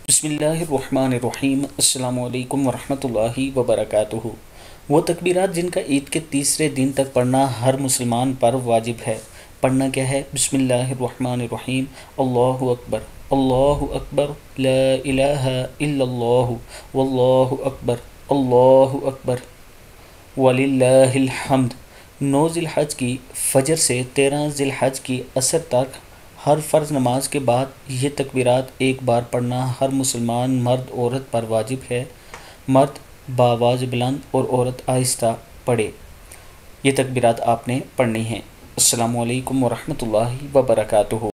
बिस्मिल्लाहिर्रहमानिर्रहीम। अस्सलामु अलैकुम वरहमतुल्लाहि वबरकातुहू। वो तकबीरात जिनका ईद के तीसरे दिन तक पढ़ना हर मुसलमान पर वाजिब है। पढ़ना क्या है? बिस्मिल्लाहिर्रहमानिर्रहीम। अल्लाहु अकबर, अल्लाहु अकबर, ला इलाहा इल्लल्लाहु, वल्लाहु अकबर, अल्लाहु अकबर, वलिल्लाहिल हम्द। 9 ज़िलहज की फ़जर से 13 ज़िलहज की असर तक हर फ़र्ज़ नमाज के बाद ये तकबीरात एक बार पढ़ना हर मुसलमान मर्द औरत पर वाजिब है। मर्द बावाज़ बुलंद और औरत आहिस्ता पढ़े। ये तकबीरात आपने पढ़नी हैं। अस्सलामु अलैकुम वरहमतुल्लाहि वबरकातुहू।